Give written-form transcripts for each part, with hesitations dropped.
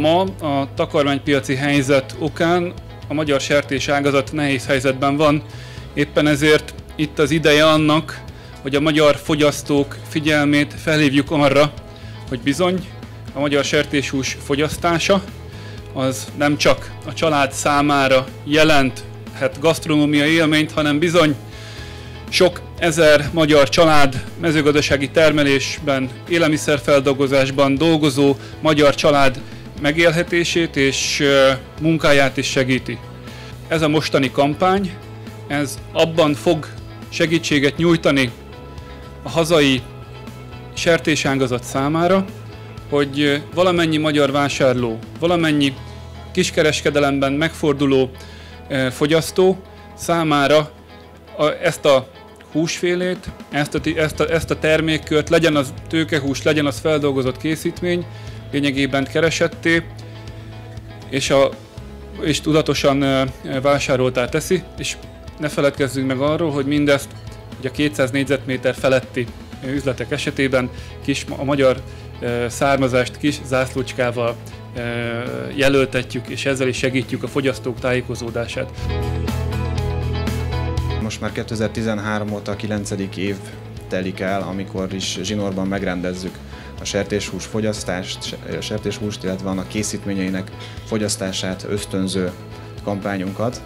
Ma a takarmánypiaci helyzet okán a magyar sertéságazat nehéz helyzetben van, éppen ezért itt az ideje annak, hogy a magyar fogyasztók figyelmét felhívjuk arra, hogy bizony a magyar sertéshús fogyasztása az nem csak a család számára jelenthet gasztronómiai élményt, hanem bizony sok ezer magyar család mezőgazdasági termelésben, élelmiszerfeldolgozásban dolgozó magyar család megélhetését és munkáját is segíti. Ez a mostani kampány, ez abban fog segítséget nyújtani a hazai sertéságazat számára, hogy valamennyi magyar vásárló, valamennyi kiskereskedelemben megforduló fogyasztó számára ezt a húsfélét, ezt a termékkört, legyen az tőkehús, legyen az feldolgozott készítmény, lényegében keresetté, és tudatosan vásároltá teszi, és ne feledkezzünk meg arról, hogy mindezt hogy a 200 négyzetméter feletti üzletek esetében a magyar származást kis zászlócskával jelöltetjük, és ezzel is segítjük a fogyasztók tájékozódását. Most már 2013 óta a 9. év telik el, amikor is zsinórban megrendezzük a sertéshús fogyasztást, a sertéshúst, illetve annak készítményeinek fogyasztását ösztönző kampányunkat.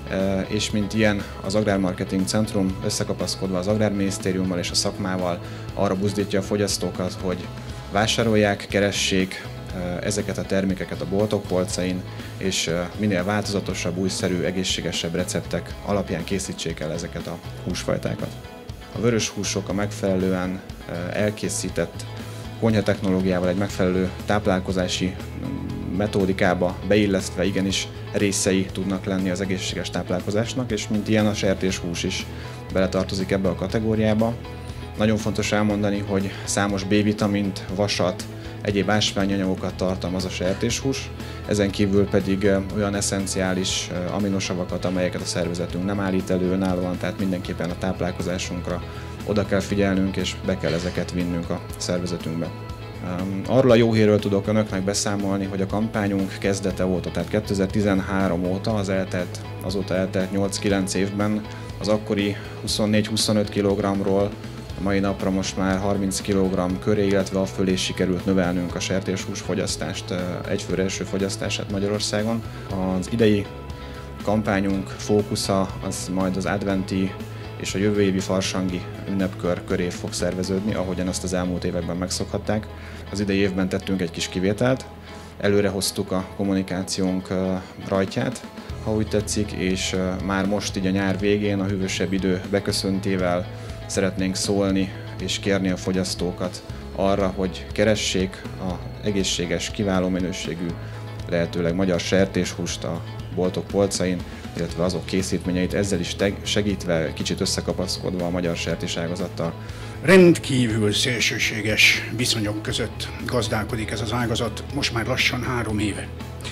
És mint ilyen az Agrármarketing Centrum összekapaszkodva az Agrárminisztériummal és a szakmával arra buzdítja a fogyasztókat, hogy vásárolják, keressék ezeket a termékeket a boltok polcain, és minél változatosabb, újszerű, egészségesebb receptek alapján készítsék el ezeket a húsfajtákat. A vörös húsok a megfelelően elkészített konyhatechnológiával, egy megfelelő táplálkozási metódikába beillesztve igenis részei tudnak lenni az egészséges táplálkozásnak, és mint ilyen a sertéshús is beletartozik ebbe a kategóriába. Nagyon fontos elmondani, hogy számos B-vitamint, vasat, egyéb ásványanyagokat tartalmaz a sertéshús, ezen kívül pedig olyan eszenciális aminosavakat, amelyeket a szervezetünk nem állít elő önállóan, tehát mindenképpen a táplálkozásunkra oda kell figyelnünk, és be kell ezeket vinnünk a szervezetünkbe. Arról a jó hírről tudok önöknek beszámolni, hogy a kampányunk kezdete óta, tehát 2013 óta, azóta eltelt 8-9 évben az akkori 24-25 kg-ról a mai napra most már 30 kg köré, illetve a fölé sikerült növelnünk a sertéshús fogyasztást, egyfőre eső fogyasztását Magyarországon. Az idei kampányunk fókusza az majd az adventi és a jövő évi farsangi ünnepkör köré fog szerveződni, ahogyan azt az elmúlt években megszokhatták. Az idei évben tettünk egy kis kivételt, előre hoztuk a kommunikációnk rajtját, ha úgy tetszik, és már most így a nyár végén, a hűvösebb idő beköszöntével szeretnénk szólni és kérni a fogyasztókat arra, hogy keressék az egészséges, kiváló minőségű, lehetőleg magyar sertéshúst a boltok polcain, illetve azok készítményeit, ezzel is segítve, kicsit összekapaszkodva a magyar sertéságazattal. Rendkívül szélsőséges viszonyok között gazdálkodik ez az ágazat most már lassan 3 éve.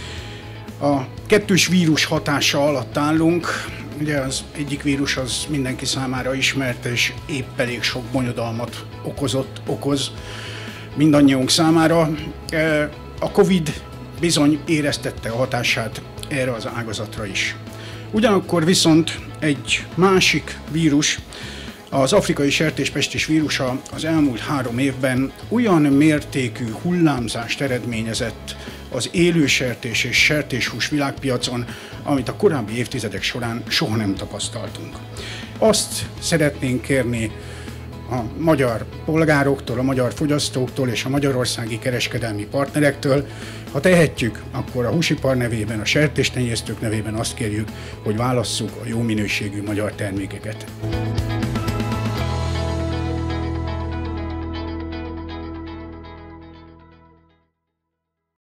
A kettős vírus hatása alatt állunk, ugye az egyik vírus az mindenki számára ismert, és épp elég sok bonyodalmat okoz mindannyiunk számára. A Covid bizony éreztette a hatását erre az ágazatra is. Ugyanakkor viszont egy másik vírus, az afrikai sertéspestis vírusa az elmúlt 3 évben olyan mértékű hullámzást eredményezett az élősertés és sertéshús világpiacon, amit a korábbi évtizedek során soha nem tapasztaltunk. Azt szeretnénk kérni a magyar polgároktól, a magyar fogyasztóktól és a magyarországi kereskedelmi partnerektől, ha tehetjük, akkor a húsipar nevében, a sertéstenyésztők nevében azt kérjük, hogy válasszuk a jó minőségű magyar termékeket.